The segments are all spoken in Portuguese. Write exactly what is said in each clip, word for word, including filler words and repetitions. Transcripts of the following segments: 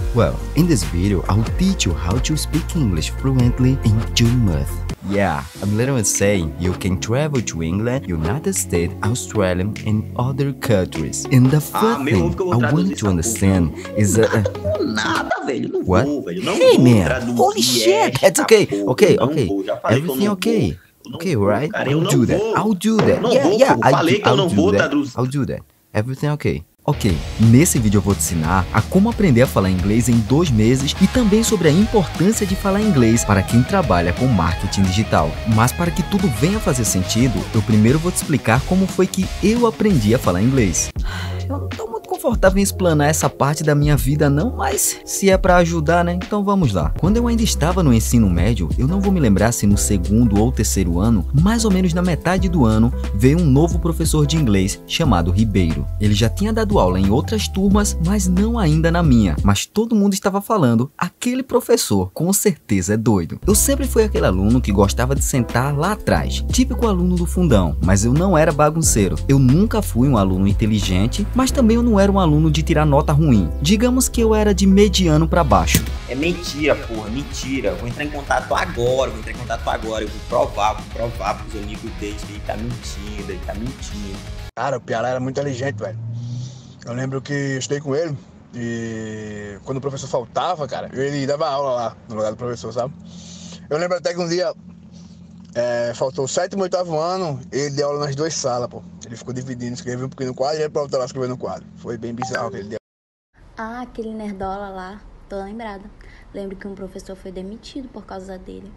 Well, in this video, I'll teach you how to speak English fluently in two months. Yeah, I'm literally saying you can travel to England, United States, Australia, and other countries. And the first Ah, meu, thing que eu vou I want traduzir to essa understand is that... Uh, Nada, velho. Não What? vou, velho. Não Hey, vou man. traduzir Holy shit. esta That's okay. porra. Okay, Eu não okay. vou. Já falei que eu Everything não okay. vou. Eu não Okay, vou, right? cara. Eu I'll não do that. vou. I'll do that. Não yeah, vou, yeah. pô. I Falei do, que eu I'll não do vou that. traduzir. I'll do that. Everything okay. Ok, nesse vídeo eu vou te ensinar a como aprender a falar inglês em dois meses e também sobre a importância de falar inglês para quem trabalha com marketing digital. Mas para que tudo venha a fazer sentido, eu primeiro vou te explicar como foi que eu aprendi a falar inglês. Eu não tô muito confortável em explanar essa parte da minha vida não, mas se é para ajudar, né? Então vamos lá. Quando eu ainda estava no ensino médio, eu não vou me lembrar se no segundo ou terceiro ano, mais ou menos na metade do ano, veio um novo professor de inglês chamado Ribeiro. Ele já tinha dado aula em outras turmas, mas não ainda na minha. Mas todo mundo estava falando, aquele professor com certeza é doido. Eu sempre fui aquele aluno que gostava de sentar lá atrás, típico aluno do fundão, mas eu não era bagunceiro. Eu nunca fui um aluno inteligente, mas também eu não era um aluno de tirar nota ruim. Digamos que eu era de mediano para baixo. É mentira, porra. Mentira. Vou entrar em contato agora. Vou entrar em contato agora. Eu vou provar. Vou provar pros amigos deles que ele tá mentindo. Ele tá mentindo. Cara, o Piara era muito inteligente, velho. Eu lembro que eu estudei com ele e quando o professor faltava, cara, ele dava aula lá no lugar do professor, sabe? Eu lembro até que um dia é, faltou o sétimo e oitavo ano, ele deu aula nas duas salas, pô. Ele ficou dividindo, escreveu um pouquinho no quadro e ele pra voltar lá escrever no quadro. Foi bem bizarro que ele deu. Ah, aquele nerdola lá, tô lembrada. Lembro que um professor foi demitido por causa dele.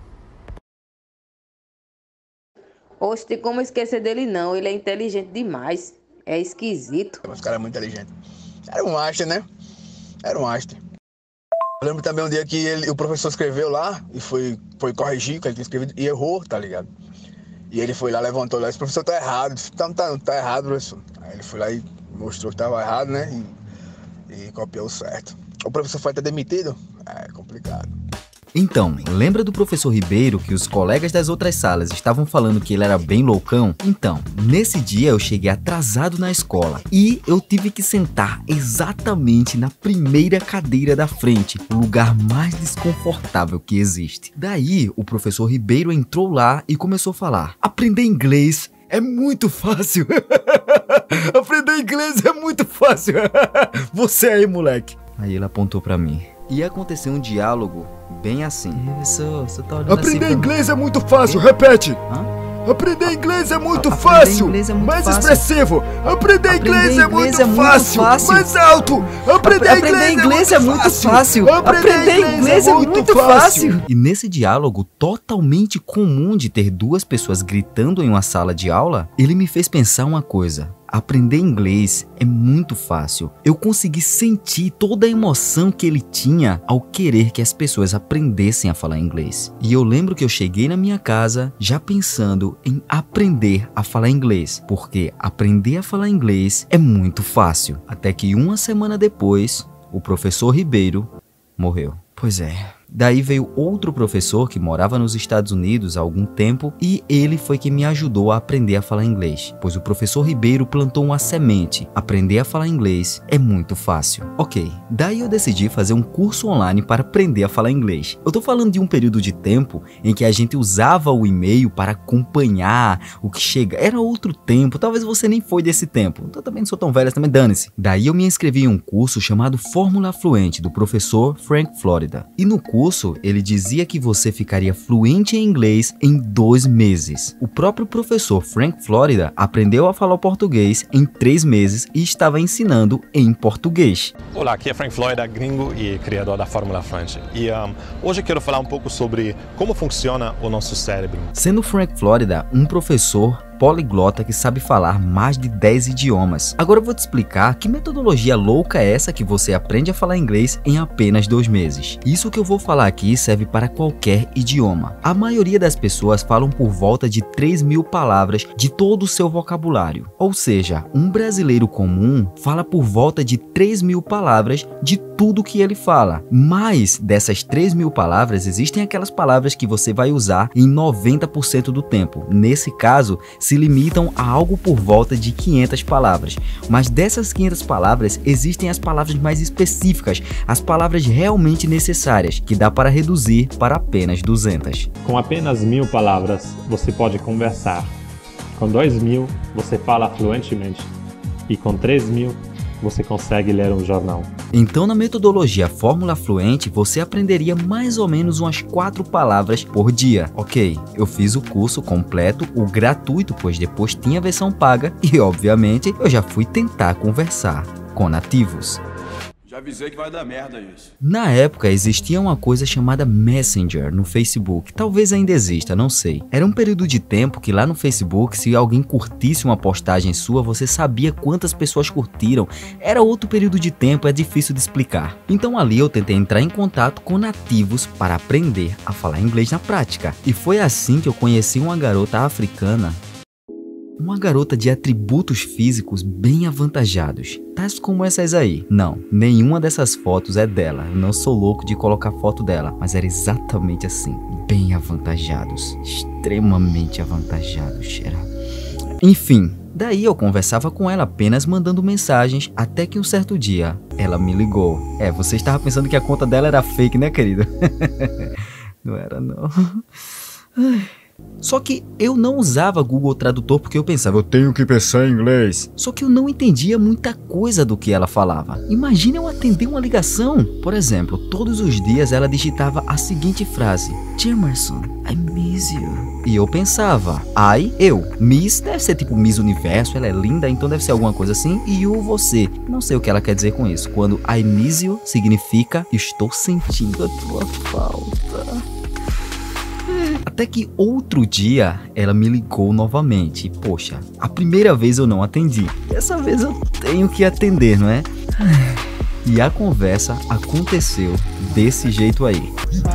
Oxe, tem como esquecer dele não, ele é inteligente demais, é esquisito. Esse cara é muito inteligente. Era um Einstein, né? Era um Einstein. Eu lembro também um dia que ele, o professor escreveu lá e foi, foi corrigir o que ele tinha escrevido e errou, tá ligado? E ele foi lá, levantou lá, esse professor tá errado. Disse, tá, tá, tá errado, professor. Aí ele foi lá e mostrou que tava errado, né? E, e copiou certo. O professor foi até demitido? É complicado. Então, lembra do professor Ribeiro que os colegas das outras salas estavam falando que ele era bem loucão? Então, nesse dia eu cheguei atrasado na escola e eu tive que sentar exatamente na primeira cadeira da frente, o lugar mais desconfortável que existe. Daí, o professor Ribeiro entrou lá e começou a falar: aprender inglês é muito fácil. Aprender inglês é muito fácil. Você aí, moleque. Aí ele apontou pra mim. E aconteceu um diálogo bem assim. Professor, você tá olhando Aprender assim inglês é muito fácil, repete. Hã? Aprender inglês é muito Aprender fácil. inglês é muito mais fácil. expressivo. Aprender, Aprender inglês, é, muito inglês é muito fácil. fácil. Mais alto. Aprender, Aprender inglês é muito fácil. Aprender inglês é muito fácil. E nesse diálogo totalmente comum de ter duas pessoas gritando em uma sala de aula, ele me fez pensar uma coisa. Aprender inglês é muito fácil. Eu consegui sentir toda a emoção que ele tinha ao querer que as pessoas aprendessem a falar inglês. E eu lembro que eu cheguei na minha casa já pensando em aprender a falar inglês, porque aprender a falar inglês é muito fácil. Até que uma semana depois, o professor Ribeiro morreu. Pois é. Daí veio outro professor que morava nos Estados Unidos há algum tempo e ele foi quem me ajudou a aprender a falar inglês, pois o professor Ribeiro plantou uma semente. Aprender a falar inglês é muito fácil. Ok, daí eu decidi fazer um curso online para aprender a falar inglês. Eu tô falando de um período de tempo em que a gente usava o e-mail para acompanhar o que chega. Era outro tempo, talvez você nem foi desse tempo. Eu também não sou tão velho, também dane-se. Daí eu me inscrevi em um curso chamado Fórmula Fluente, do professor Frank Florida. E no curso curso, ele dizia que você ficaria fluente em inglês em dois meses. O próprio professor Frank Florida aprendeu a falar português em três meses e estava ensinando em português. Olá, aqui é Frank Florida, gringo e criador da Fórmula Fluente. E um, hoje eu quero falar um pouco sobre como funciona o nosso cérebro. Sendo Frank Florida um professor poliglota que sabe falar mais de dez idiomas. Agora eu vou te explicar que metodologia louca é essa que você aprende a falar inglês em apenas dois meses. Isso que eu vou falar aqui serve para qualquer idioma. A maioria das pessoas falam por volta de três mil palavras de todo o seu vocabulário. Ou seja, um brasileiro comum fala por volta de três mil palavras de tudo que ele fala. Mas dessas três mil palavras, existem aquelas palavras que você vai usar em noventa por cento do tempo. Nesse caso, se limitam a algo por volta de quinhentas palavras. Mas dessas quinhentas palavras, existem as palavras mais específicas, as palavras realmente necessárias, que dá para reduzir para apenas duzentas. Com apenas mil palavras, você pode conversar. Com dois mil, você fala fluentemente. E com três mil, você consegue ler um jornal. Então, na metodologia Fórmula Fluente, você aprenderia mais ou menos umas quatro palavras por dia. Ok, eu fiz o curso completo, o gratuito, pois depois tinha a versão paga e, obviamente, eu já fui tentar conversar com nativos. Já avisei que vai dar merda isso. Na época existia uma coisa chamada Messenger no Facebook, talvez ainda exista, não sei. Era um período de tempo que lá no Facebook, se alguém curtisse uma postagem sua, você sabia quantas pessoas curtiram. Era outro período de tempo, é difícil de explicar. Então ali eu tentei entrar em contato com nativos para aprender a falar inglês na prática. E foi assim que eu conheci uma garota africana. Uma garota de atributos físicos bem avantajados, tais como essas aí. Não, nenhuma dessas fotos é dela, eu não sou louco de colocar foto dela, mas era exatamente assim, bem avantajados, extremamente avantajados, era. Enfim, daí eu conversava com ela apenas mandando mensagens, até que um certo dia, ela me ligou. É, você estava pensando que a conta dela era fake, né, querido? Não era, não. Ai. Só que eu não usava Google Tradutor porque eu pensava, eu tenho que pensar em inglês. Só que eu não entendia muita coisa do que ela falava. Imagina eu atender uma ligação. Por exemplo, todos os dias ela digitava a seguinte frase: Jamerson, I miss you. E eu pensava, I, eu. Miss deve ser tipo Miss Universo, ela é linda, então deve ser alguma coisa assim. E you, você. Não sei o que ela quer dizer com isso. Quando I miss you significa estou sentindo a tua falta. Até que outro dia ela me ligou novamente e, poxa, a primeira vez eu não atendi. Dessa vez eu tenho que atender, não é? E a conversa aconteceu desse jeito aí.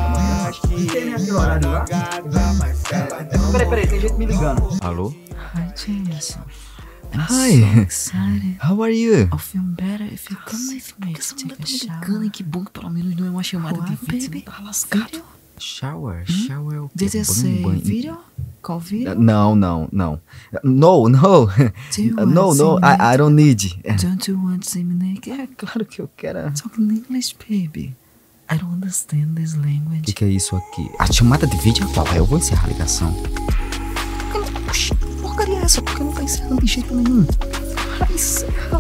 Peraí, peraí, tem gente me ligando. Alô? Hi, Jameson. I'm Hi. so excited. How are you? I'll feel better if you come with me to take a shower. Que bom que pelo menos não é uma chamada What, de vídeo. baby? Tá lascado. Video? Shower, Hmm? shower. o quê? Did you Banho, say banho. video? Call video? Não, não, não. No, no. Do you want No, to no, see me I, I don't need. Don't you want to see me naked? É claro que eu quero. Talk in English, baby. I don't understand this O language. que, que é isso aqui? A chamada de vídeo é qual? Eu vou encerrar a ligação. Oxi, que porcaria é essa? Por que não tá encerrando de jeito nenhum? Para encerrar.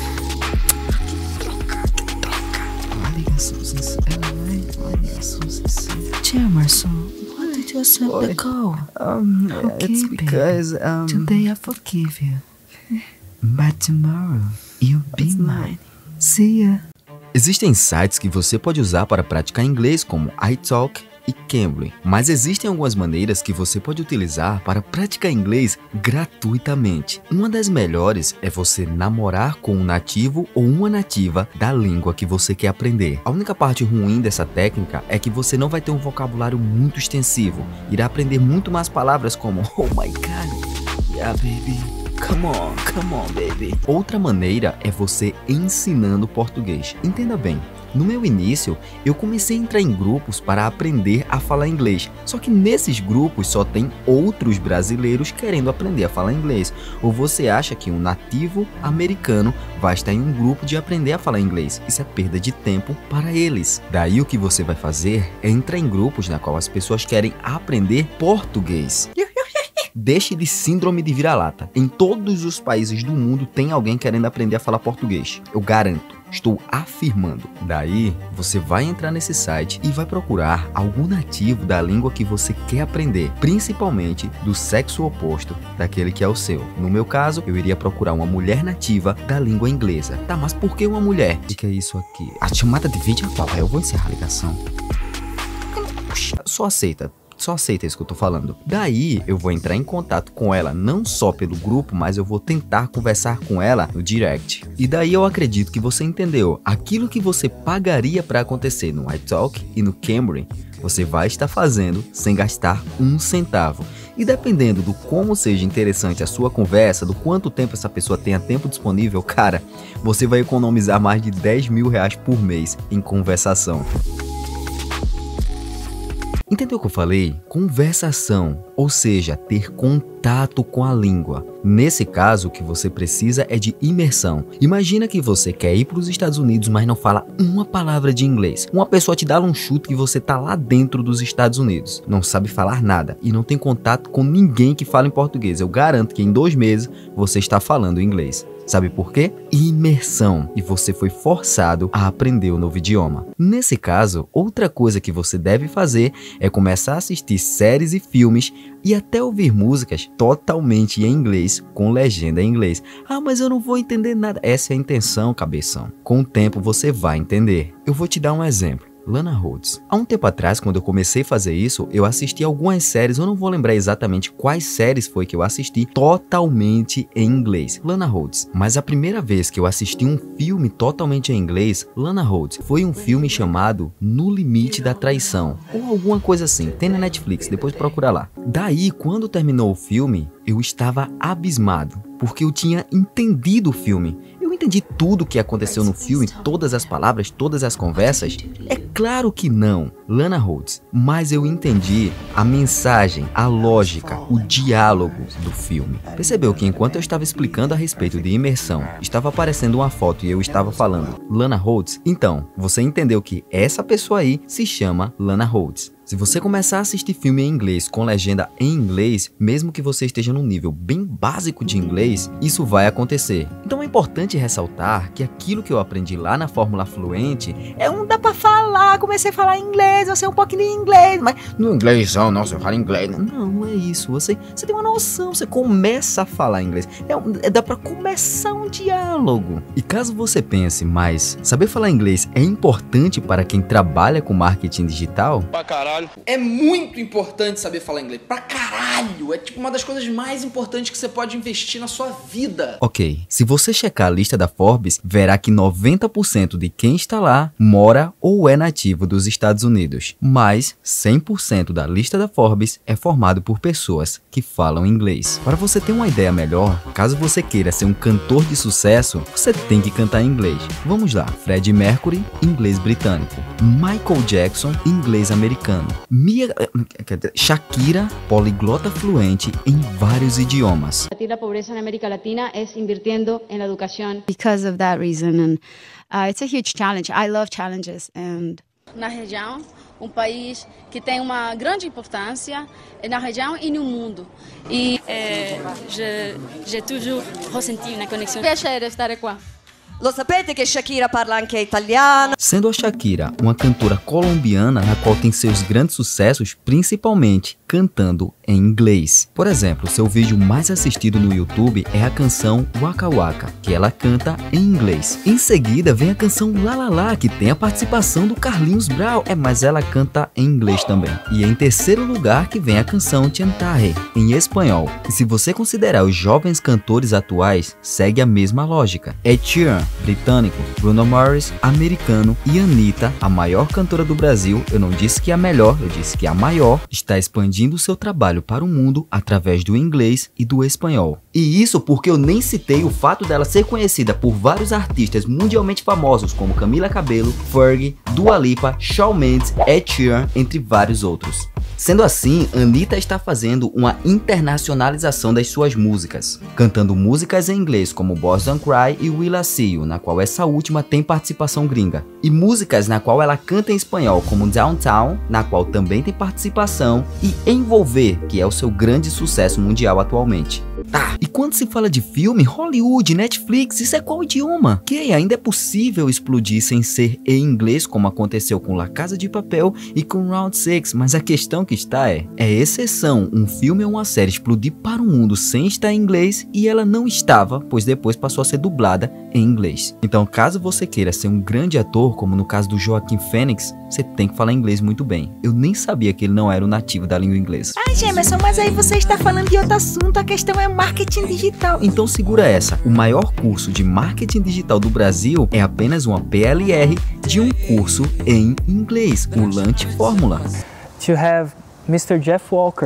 Que troca, que troca. Uma ligação sincera, né? Uma ligação sincera. Jamerson, why did you accept Oi. the call? Um, Okay, it's baby. because, um... Today I forgive you. But tomorrow, you'll be That's not- mine. See ya. Existem sites que você pode usar para praticar inglês como iTalk e Cambly, mas existem algumas maneiras que você pode utilizar para praticar inglês gratuitamente. Uma das melhores é você namorar com um nativo ou uma nativa da língua que você quer aprender. A única parte ruim dessa técnica é que você não vai ter um vocabulário muito extensivo, irá aprender muito mais palavras como oh my god, yeah baby, come on, come on baby. Outra maneira é você ensinando português. Entenda bem. No meu início, eu comecei a entrar em grupos para aprender a falar inglês. Só que nesses grupos só tem outros brasileiros querendo aprender a falar inglês. Ou você acha que um nativo americano vai estar em um grupo de aprender a falar inglês? Isso é perda de tempo para eles. Daí o que você vai fazer é entrar em grupos na qual as pessoas querem aprender português. Deixe de síndrome de vira-lata. Em todos os países do mundo tem alguém querendo aprender a falar português. Eu garanto. Estou afirmando. Daí, você vai entrar nesse site e vai procurar algum nativo da língua que você quer aprender, principalmente do sexo oposto daquele que é o seu. No meu caso, eu iria procurar uma mulher nativa da língua inglesa. Tá, mas por que uma mulher? O que, que é isso aqui? A chamada de vídeo é qual? Eu vou encerrar a ligação. Só aceita. Só aceita isso que eu tô falando. Daí, eu vou entrar em contato com ela, não só pelo grupo, mas eu vou tentar conversar com ela no direct. E daí eu acredito que você entendeu. Aquilo que você pagaria para acontecer no iTalk e no Cambly, você vai estar fazendo sem gastar um centavo. E dependendo do como seja interessante a sua conversa, do quanto tempo essa pessoa tenha tempo disponível, cara, você vai economizar mais de dez mil reais por mês em conversação. Entendeu o que eu falei? Conversação, ou seja, ter contato com a língua. Nesse caso, o que você precisa é de imersão. Imagina que você quer ir para os Estados Unidos, mas não fala uma palavra de inglês. Uma pessoa te dá um chute e você tá lá dentro dos Estados Unidos, não sabe falar nada e não tem contato com ninguém que fala em português. Eu garanto que em dois meses você está falando inglês. Sabe por quê? Imersão. E você foi forçado a aprender o novo idioma. Nesse caso, outra coisa que você deve fazer é começar a assistir séries e filmes e até ouvir músicas totalmente em inglês, com legenda em inglês. Ah, mas eu não vou entender nada. Essa é a intenção, cabeção. Com o tempo você vai entender. Eu vou te dar um exemplo. Lana Rhoades. Há um tempo atrás, quando eu comecei a fazer isso, eu assisti algumas séries, eu não vou lembrar exatamente quais séries foi que eu assisti totalmente em inglês. Lana Rhoades. Mas a primeira vez que eu assisti um filme totalmente em inglês, Lana Rhoades, foi um filme chamado No Limite da Traição, ou alguma coisa assim. Tem na Netflix, depois procura lá. Daí, quando terminou o filme, eu estava abismado, porque eu tinha entendido o filme. Eu entendi tudo o que aconteceu no filme, todas as palavras, todas as conversas? É claro que não, Lana Rhoades. Mas eu entendi a mensagem, a lógica, o diálogo do filme. Percebeu que enquanto eu estava explicando a respeito de imersão, estava aparecendo uma foto e eu estava falando Lana Rhoades? Então, você entendeu que essa pessoa aí se chama Lana Rhoades. Se você começar a assistir filme em inglês com legenda em inglês, mesmo que você esteja num nível bem básico de inglês, isso vai acontecer. Então é importante ressaltar que aquilo que eu aprendi lá na Fórmula Fluente é um dá pra falar, comecei a falar inglês, eu sei um pouquinho de inglês, mas no inglês, não, nossa, eu falo inglês. Não, não é isso, você, você tem uma noção, você começa a falar inglês, é, é, dá pra começar um diálogo. E caso você pense, mas saber falar inglês é importante para quem trabalha com marketing digital? Pra caralho. É muito importante saber falar inglês. Pra caralho. É tipo uma das coisas mais importantes que você pode investir na sua vida. Ok. Se você checar a lista da Forbes, verá que noventa por cento de quem está lá mora ou é nativo dos Estados Unidos. Mas cem por cento da lista da Forbes é formado por pessoas que falam inglês. Para você ter uma ideia melhor, caso você queira ser um cantor de sucesso, você tem que cantar em inglês. Vamos lá. Freddie Mercury, inglês britânico. Michael Jackson, inglês americano. Mia, Shakira, poliglota fluente em vários idiomas. Combatir la pobreza en América Latina es invirtiendo en la educación. Because of that reason, and uh, it's a huge challenge. I love challenges, and na região, um país que tem uma grande importância na região e no mundo. E eh, j'ai toujours ressenti uma conexão. Piacere estar aqui. Lo sapete che Shakira parla anche italiano? Sendo a Shakira uma cantora colombiana na qual tem seus grandes sucessos principalmente cantando em inglês. Por exemplo, seu vídeo mais assistido no YouTube é a canção Waka Waka, que ela canta em inglês. Em seguida vem a canção La La La, que tem a participação do Carlinhos Brau, é, mas ela canta em inglês também. E em terceiro lugar que vem a canção Chantaje, em espanhol. E se você considerar os jovens cantores atuais, segue a mesma lógica. Ed Sheeran, britânico, Bruno Mars, americano, e Anitta, a maior cantora do Brasil, eu não disse que é a melhor, eu disse que é a maior, está expandindo seu trabalho para o mundo através do inglês e do espanhol. E isso porque eu nem citei o fato dela ser conhecida por vários artistas mundialmente famosos como Camila Cabello, Fergie, Dua Lipa, Shawn Mendes, Ed Sheeran, entre vários outros. Sendo assim, Anitta está fazendo uma internacionalização das suas músicas, cantando músicas em inglês como Boys Don't Cry e Will I See You, na qual essa última tem participação gringa, e músicas na qual ela canta em espanhol como Downtown, na qual também tem participação, e Envolver, que é o seu grande sucesso mundial atualmente. Tá, e quando se fala de filme, Hollywood, Netflix, isso é qual idioma? Que ainda é possível explodir sem ser em inglês, como aconteceu com La Casa de Papel e com Round six, mas a questão que está é, é exceção um filme ou uma série explodir para o mundo sem estar em inglês, e ela não estava, pois depois passou a ser dublada em inglês. Então, caso você queira ser um grande ator, como no caso do Joaquin Phoenix, você tem que falar inglês muito bem. Eu nem sabia que ele não era o nativo da língua inglesa. Ah, Gemerson, mas aí você está falando de outro assunto, a questão é marketing digital. Então segura essa, o maior curso de marketing digital do Brasil é apenas uma P L R de um curso em inglês, o Lunch Fórmula. To have mister Jeff Walker.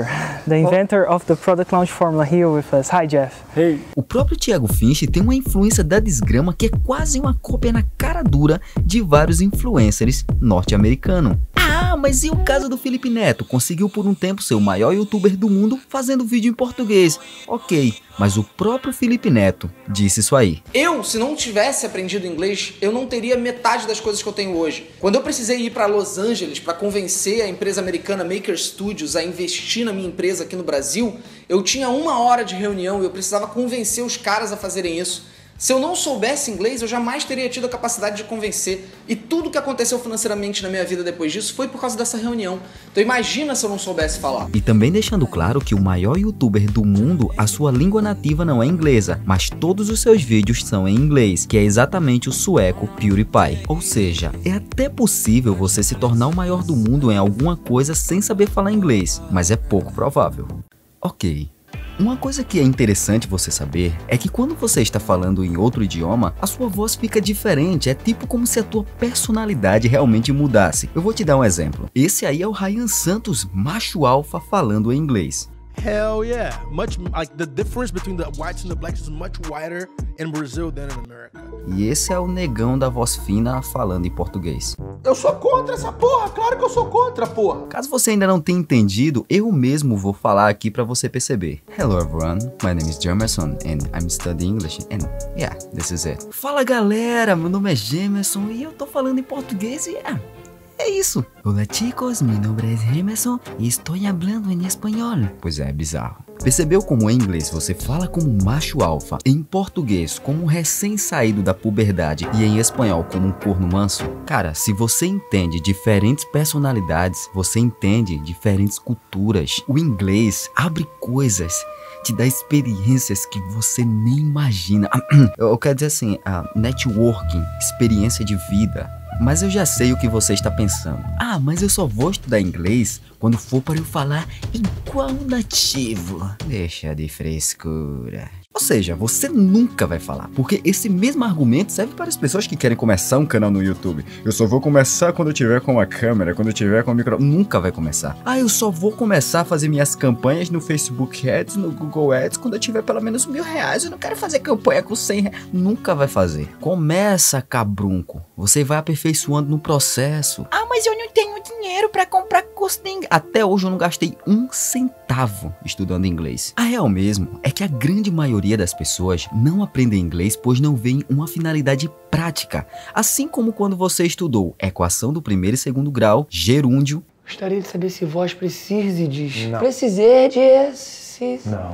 the inventor of the product launch formula, here with us. Hi, Jeff. Hey. O próprio Thiago Finch tem uma influência da desgrama que é quase uma cópia na cara dura de vários influencers norte-americanos. Ah, mas e o caso do Felipe Neto? Conseguiu por um tempo ser o maior youtuber do mundo fazendo vídeo em português. Ok, mas o próprio Felipe Neto disse isso aí. Eu, se não tivesse aprendido inglês, eu não teria metade das coisas que eu tenho hoje. Quando eu precisei ir para Los Angeles para convencer a empresa americana Maker Studios a investir na minha empresa aqui no Brasil, eu tinha uma hora de reunião e eu precisava convencer os caras a fazerem isso. Se eu não soubesse inglês, eu jamais teria tido a capacidade de convencer. E tudo que aconteceu financeiramente na minha vida depois disso foi por causa dessa reunião. Então imagina se eu não soubesse falar. E também deixando claro que o maior youtuber do mundo, a sua língua nativa não é inglesa, mas todos os seus vídeos são em inglês, que é exatamente o sueco PewDiePie. Ou seja, é até possível você se tornar o maior do mundo em alguma coisa sem saber falar inglês, mas é pouco provável. Ok. Uma coisa que é interessante você saber é que quando você está falando em outro idioma, a sua voz fica diferente, é tipo como se a tua personalidade realmente mudasse. Eu vou te dar um exemplo. Esse aí é o Ryan Santos, macho alfa, falando em inglês. Hell yeah. Much like the difference between the whites and the blacks is much wider in Brazil than in America. E esse é o negão da voz fina falando em português. Eu sou contra essa porra, claro que eu sou contra, porra. Caso você ainda não tenha entendido, eu mesmo vou falar aqui pra você perceber. Hello everyone, my name is Jamerson and I'm studying English and yeah, this is it. Fala galera, meu nome é Jamerson e eu tô falando em português e yeah. É isso. Olá chicos, meu nome é Emerson e estou falando em espanhol. Pois é, é bizarro. Percebeu como em inglês você fala como macho alfa, em português como um recém-saído da puberdade e em espanhol como um corno manso? Cara, se você entende diferentes personalidades, você entende diferentes culturas. O inglês abre coisas, te dá experiências que você nem imagina. Eu quero dizer assim, uh, networking, experiência de vida. Mas eu já sei o que você está pensando. Ah, mas eu só vou estudar inglês quando for para eu falar igual nativo. Deixa de frescura. Ou seja, você nunca vai falar, porque esse mesmo argumento serve para as pessoas que querem começar um canal no YouTube. Eu só vou começar quando eu tiver com a câmera, quando eu tiver com o microfone. Nunca vai começar. Ah, eu só vou começar a fazer minhas campanhas no Facebook Ads, no Google Ads, quando eu tiver pelo menos mil reais. Eu não quero fazer campanha com cem reais. Nunca vai fazer. Começa, cabrunco. Você vai aperfeiçoando no processo. Ah, mas eu não tenho dinheiro para comprar curso de inglês. Até hoje eu não gastei um centavo estudando inglês. A real mesmo é que a grande maioria das pessoas não aprendem inglês pois não veem uma finalidade prática. Assim como quando você estudou equação do primeiro e segundo grau, gerúndio. Gostaria de saber se vós precisardes. Não. Precisardes. Não.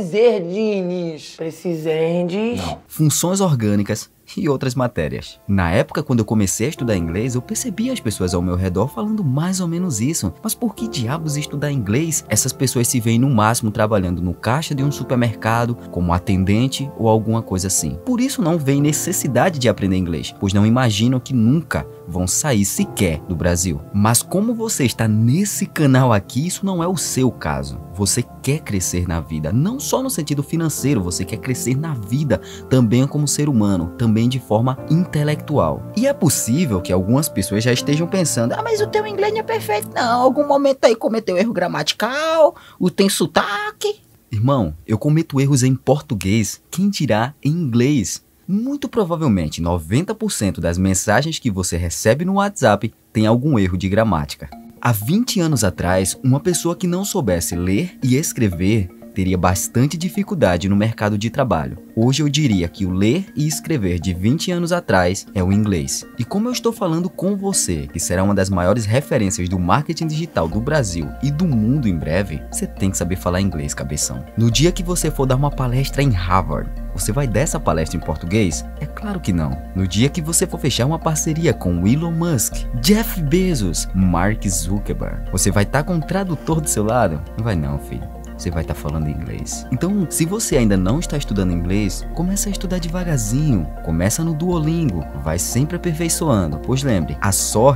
Precisardes. Precisardes. Não. Funções orgânicas e outras matérias. Na época, quando eu comecei a estudar inglês, eu percebi as pessoas ao meu redor falando mais ou menos isso. Mas por que diabos estudar inglês? Essas pessoas se veem no máximo trabalhando no caixa de um supermercado, como atendente ou alguma coisa assim. Por isso não veem necessidade de aprender inglês, pois não imaginam que nunca vão sair sequer do Brasil. Mas como você está nesse canal aqui, isso não é o seu caso. Você quer crescer na vida, não só no sentido financeiro, você quer crescer na vida também como ser humano, também de forma intelectual. E é possível que algumas pessoas já estejam pensando: ah, mas o teu inglês não é perfeito não, algum momento aí cometeu erro gramatical, o tem sotaque. Irmão, eu cometo erros em português, quem dirá em inglês? Muito provavelmente noventa por cento das mensagens que você recebe no WhatsApp tem algum erro de gramática. Há vinte anos atrás, uma pessoa que não soubesse ler e escrever teria bastante dificuldade no mercado de trabalho. Hoje eu diria que o ler e escrever de vinte anos atrás é o inglês. E como eu estou falando com você, que será uma das maiores referências do marketing digital do Brasil e do mundo em breve, você tem que saber falar inglês, cabeção. No dia que você for dar uma palestra em Harvard, você vai dar essa palestra em português? É claro que não. No dia que você for fechar uma parceria com Elon Musk, Jeff Bezos, Mark Zuckerberg, você vai estar com um tradutor do seu lado? Não vai não, filho. Você vai estar falando inglês. Então, se você ainda não está estudando inglês, comece a estudar devagarzinho. Começa no Duolingo, vai sempre aperfeiçoando. Pois lembre, a sorte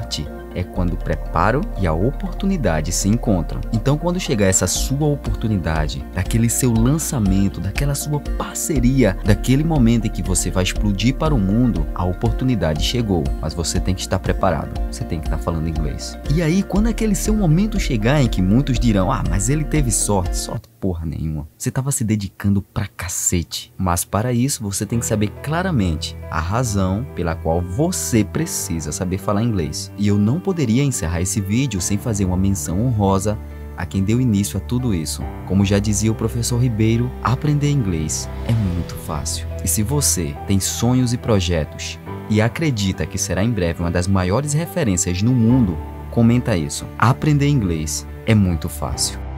é quando o preparo e a oportunidade se encontram. Então, quando chegar essa sua oportunidade, daquele seu lançamento, daquela sua parceria, daquele momento em que você vai explodir para o mundo, a oportunidade chegou, mas você tem que estar preparado, você tem que estar falando inglês. E aí, quando aquele seu momento chegar em que muitos dirão, ah, mas ele teve sorte, sorte porra nenhuma, você estava se dedicando pra cacete. Mas para isso, você tem que saber claramente a razão pela qual você precisa saber falar inglês. E eu não poderia encerrar esse vídeo sem fazer uma menção honrosa a quem deu início a tudo isso. Como já dizia o professor Ribeiro, aprender inglês é muito fácil. E se você tem sonhos e projetos e acredita que será em breve uma das maiores referências no mundo, comenta isso. Aprender inglês é muito fácil.